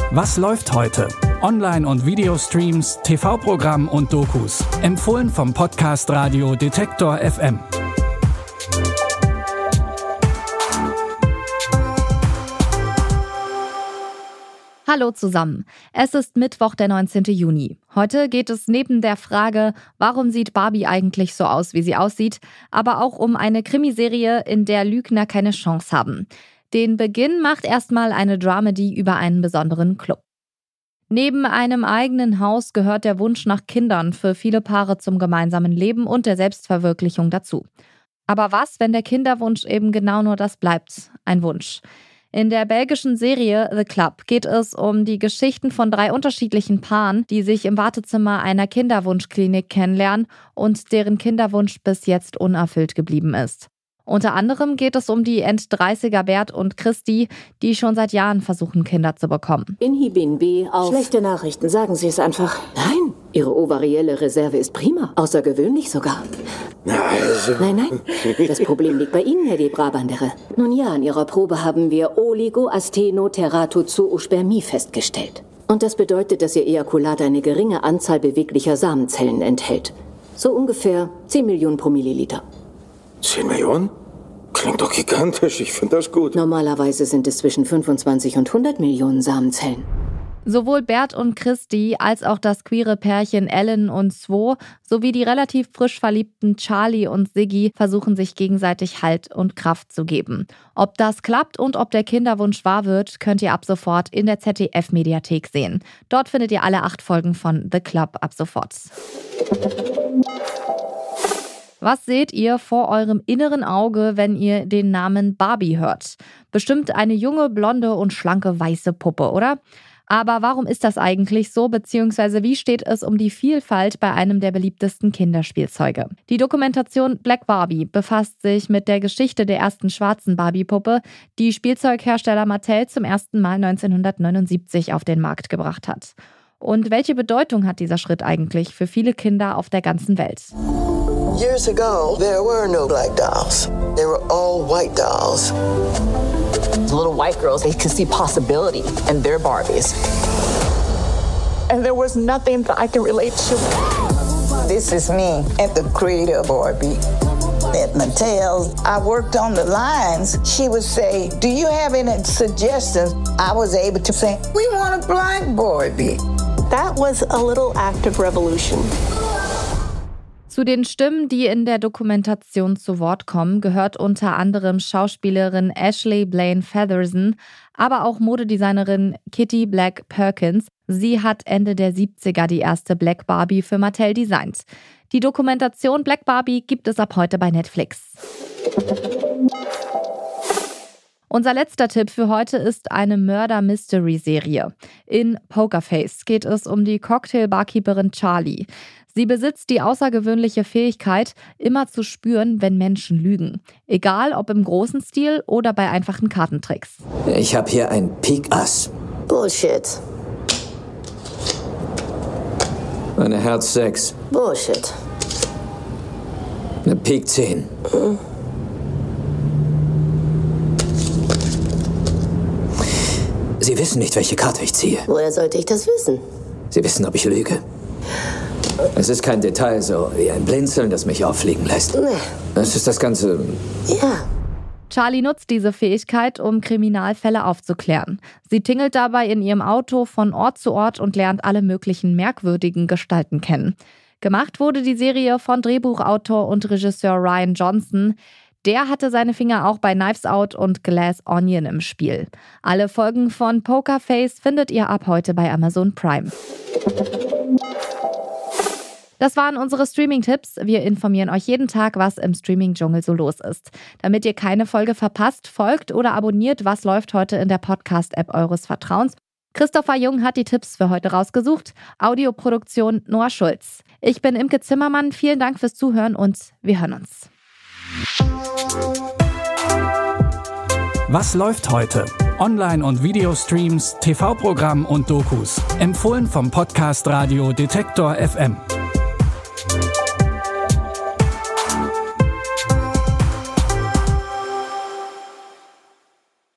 Was läuft heute? Online- und Videostreams, TV-Programm und Dokus. Empfohlen vom Podcast Radio Detektor FM. Hallo zusammen. Es ist Mittwoch, der 19. Juni. Heute geht es neben der Frage, warum sieht Barbie eigentlich so aus, wie sie aussieht, aber auch um eine Krimiserie, in der Lügner keine Chance haben. Den Beginn macht erstmal eine Dramedy über einen besonderen Club. Neben einem eigenen Haus gehört der Wunsch nach Kindern für viele Paare zum gemeinsamen Leben und der Selbstverwirklichung dazu. Aber was, wenn der Kinderwunsch eben genau nur das bleibt, ein Wunsch? In der belgischen Serie The Club geht es um die Geschichten von 3 unterschiedlichen Paaren, die sich im Wartezimmer einer Kinderwunschklinik kennenlernen und deren Kinderwunsch bis jetzt unerfüllt geblieben ist. Unter anderem geht es um die End-30er Bert und Christi, die schon seit Jahren versuchen, Kinder zu bekommen. Inhibin B auf... Schlechte Nachrichten, sagen Sie es einfach. Nein, Ihre ovarielle Reserve ist prima. Außergewöhnlich sogar. Nein, das Problem liegt bei Ihnen, Herr de Brabandere. Nun ja, in Ihrer Probe haben wir Oligoastenoteratozoospermie festgestellt. Und das bedeutet, dass Ihr Ejakulat eine geringe Anzahl beweglicher Samenzellen enthält. So ungefähr 10 Millionen pro Milliliter. 10 Millionen? Klingt doch gigantisch, ich finde das gut. Normalerweise sind es zwischen 25 und 100 Millionen Samenzellen. Sowohl Bert und Christi als auch das queere Pärchen Ellen und Swo sowie die relativ frisch verliebten Charlie und Siggi versuchen sich gegenseitig Halt und Kraft zu geben. Ob das klappt und ob der Kinderwunsch wahr wird, könnt ihr ab sofort in der ZDF-Mediathek sehen. Dort findet ihr alle 8 Folgen von The Club ab sofort. Was seht ihr vor eurem inneren Auge, wenn ihr den Namen Barbie hört? Bestimmt eine junge, blonde und schlanke weiße Puppe, oder? Aber warum ist das eigentlich so, beziehungsweise wie steht es um die Vielfalt bei einem der beliebtesten Kinderspielzeuge? Die Dokumentation Black Barbie befasst sich mit der Geschichte der ersten schwarzen Barbie-Puppe, die Spielzeughersteller Mattel zum ersten Mal 1979 auf den Markt gebracht hat. Und welche Bedeutung hat dieser Schritt eigentlich für viele Kinder auf der ganzen Welt? Years ago, there were no black dolls. They were all white dolls. Little white girls, they could see possibility in their Barbies. And there was nothing that I could relate to. This is me at the creator of Barbie. At Mattel, I worked on the lines. She would say, "Do you have any suggestions?" I was able to say, "We want a black Barbie." That was a little act of revolution. Zu den Stimmen, die in der Dokumentation zu Wort kommen, gehört unter anderem Schauspielerin Ashley Blaine Featherston, aber auch Modedesignerin Kitty Black Perkins. Sie hat Ende der 70er die erste Black Barbie für Mattel designt. Die Dokumentation Black Barbie gibt es ab heute bei Netflix. Unser letzter Tipp für heute ist eine Murder-Mystery-Serie. In Pokerface geht es um die Cocktail-Barkeeperin Charlie. Sie besitzt die außergewöhnliche Fähigkeit, immer zu spüren, wenn Menschen lügen. Egal ob im großen Stil oder bei einfachen Kartentricks. Ich habe hier ein Pik Ass. Bullshit. Eine Herz 6. Bullshit. Eine Pik 10. Sie wissen nicht, welche Karte ich ziehe. Woher sollte ich das wissen? Sie wissen, ob ich lüge. Es ist kein Detail, so wie ein Blinzeln, das mich auffliegen lässt. Nee. Es ist das Ganze... Ja. Charlie nutzt diese Fähigkeit, um Kriminalfälle aufzuklären. Sie tingelt dabei in ihrem Auto von Ort zu Ort und lernt alle möglichen merkwürdigen Gestalten kennen. Gemacht wurde die Serie von Drehbuchautor und Regisseur Rian Johnson. Der hatte seine Finger auch bei Knives Out und Glass Onion im Spiel. Alle Folgen von Pokerface findet ihr ab heute bei Amazon Prime. Das waren unsere Streaming-Tipps. Wir informieren euch jeden Tag, was im Streaming-Dschungel so los ist. Damit ihr keine Folge verpasst, folgt oder abonniert Was läuft heute in der Podcast-App eures Vertrauens. Christopher Jung hat die Tipps für heute rausgesucht. Audioproduktion Noah Schulz. Ich bin Imke Zimmermann. Vielen Dank fürs Zuhören und wir hören uns. Was läuft heute? Online- und Videostreams, TV-Programm und Dokus. Empfohlen vom Podcast Radio Detektor FM.